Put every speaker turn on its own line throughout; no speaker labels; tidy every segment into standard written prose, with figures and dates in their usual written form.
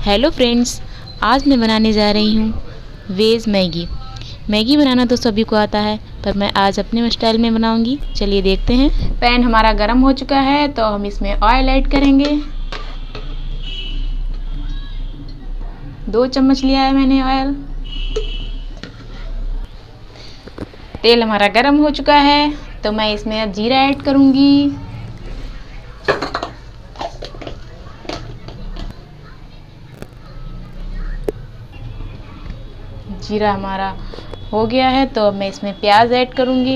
Hello friends, आज मैं बनाने जा रही हूँ वेज मैगी। मैगी बनाना तो सभी को आता है, पर मैं आज अपने स्टाइल में बनाऊंगी। चलिए देखते हैं। पैन हमारा गर्म हो चुका है तो हम इसमें ऑयल ऐड करेंगे। 2 चम्मच लिया है मैंने ऑयल। तेल हमारा गर्म हो चुका है तो मैं इसमें अब जीरा ऐड करूंगी। जीरा हमारा हो गया है तो अब मैं इसमें प्याज ऐड करूंगी।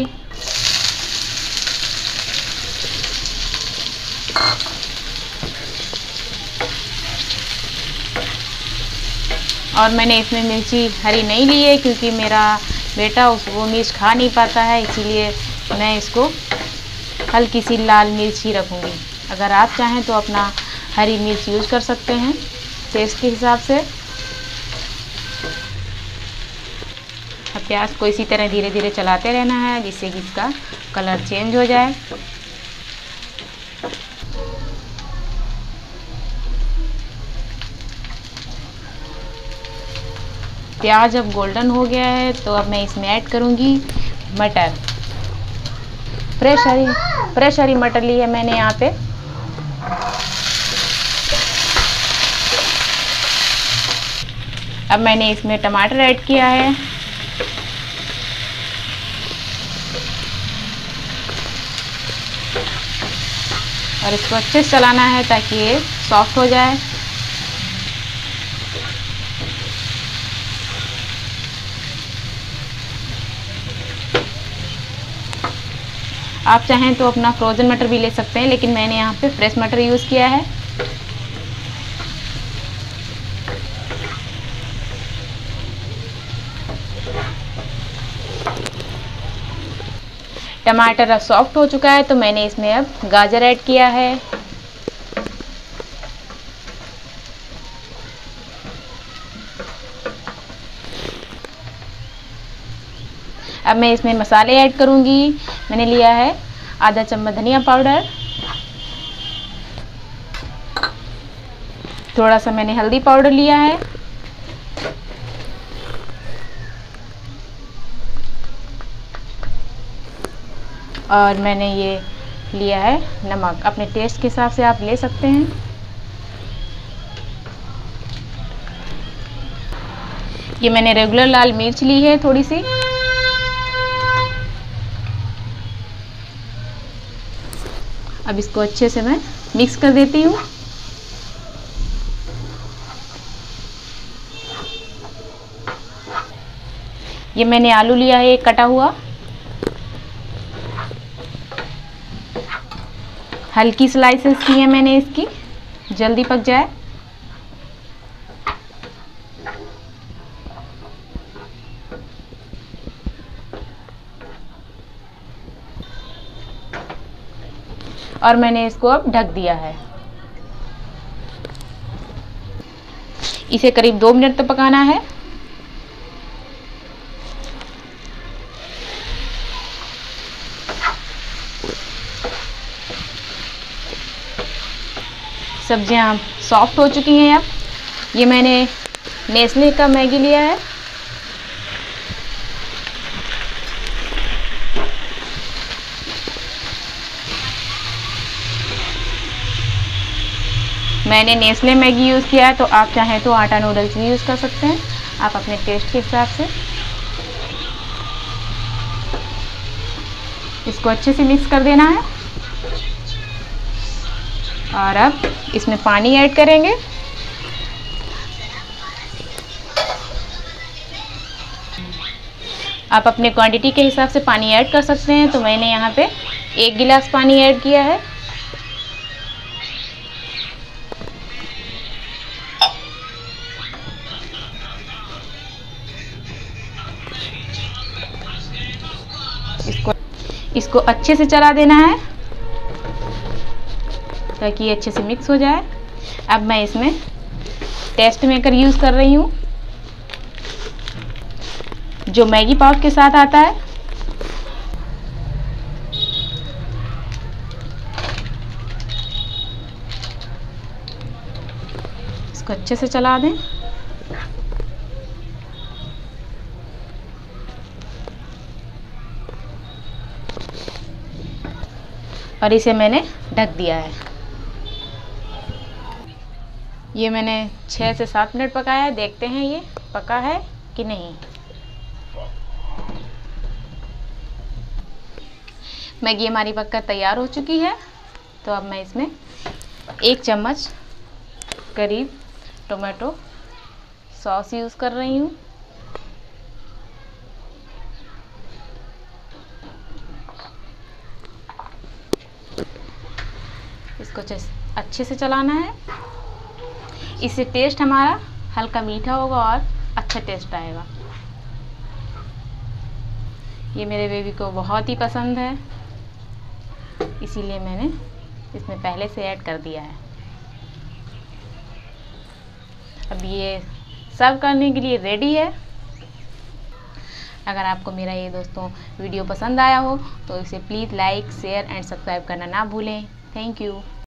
और मैंने इसमें मिर्ची हरी नहीं ली है क्योंकि मेरा बेटा वो मिर्च खा नहीं पाता है, इसीलिए मैं इसको हल्की सी लाल मिर्च ही रखूँगी। अगर आप चाहें तो अपना हरी मिर्च यूज कर सकते हैं टेस्ट के हिसाब से। अब प्याज को इसी तरह धीरे धीरे चलाते रहना है जिससे कि इसका कलर चेंज हो जाए। प्याज अब गोल्डन हो गया है तो अब मैं इसमें ऐड करूंगी मटर। फ्रेश हरी मटर ली है मैंने यहाँ पे। अब मैंने इसमें टमाटर ऐड किया है। और इसको अच्छे से चलाना है ताकि ये सॉफ्ट हो जाए। आप चाहें तो अपना फ्रोज़न मटर भी ले सकते हैं, लेकिन मैंने यहाँ पे फ्रेश मटर यूज़ किया है। टमाटर अब सॉफ्ट हो चुका है तो मैंने इसमें अब गाजर ऐड किया है। अब मैं इसमें मसाले ऐड करूंगी। मैंने लिया है आधा चम्मच धनिया पाउडर, थोड़ा सा मैंने हल्दी पाउडर लिया है, और मैंने ये लिया है नमक। अपने टेस्ट के हिसाब से आप ले सकते हैं। ये मैंने रेगुलर लाल मिर्च ली है थोड़ी सी। अब इसको अच्छे से मैं मिक्स कर देती हूँ। ये मैंने आलू लिया है एक कटा हुआ। हल्की स्लाइसेस की है मैंने इसकी, जल्दी पक जाए। और मैंने इसको अब ढक दिया है। इसे करीब 2 मिनट तक पकाना है। सब्जियां सॉफ्ट हो चुकी हैं। अब ये मैंने नेस्ले का मैगी लिया है। मैंने नेस्ले मैगी यूज़ किया है, तो आप चाहें तो आटा नूडल्स भी यूज़ कर सकते हैं, आप अपने टेस्ट के हिसाब से। इसको अच्छे से मिक्स कर देना है। और अब इसमें पानी ऐड करेंगे। आप अपने क्वांटिटी के हिसाब से पानी ऐड कर सकते हैं। तो मैंने यहाँ पे 1 गिलास पानी ऐड किया है। इसको अच्छे से चला देना है ताकि ये अच्छे से मिक्स हो जाए। अब मैं इसमें टेस्ट मेकर यूज़ कर रही हूँ जो मैगी पाउच के साथ आता है। इसको अच्छे से चला दें। और इसे मैंने ढक दिया है। ये मैंने 6 से 7 मिनट पकाया है। देखते हैं ये पका है कि नहीं। मैगी हमारी पककर तैयार हो चुकी है। तो अब मैं इसमें 1 चम्मच करीब टोमेटो सॉस यूज़ कर रही हूँ। इसको अच्छे से चलाना है। इससे टेस्ट हमारा हल्का मीठा होगा और अच्छा टेस्ट आएगा। ये मेरे बेबी को बहुत ही पसंद है, इसीलिए मैंने इसमें पहले से ऐड कर दिया है। अब ये सर्व करने के लिए रेडी है। अगर आपको मेरा ये दोस्तों वीडियो पसंद आया हो तो इसे please like, share and subscribe करना ना भूलें। Thank you.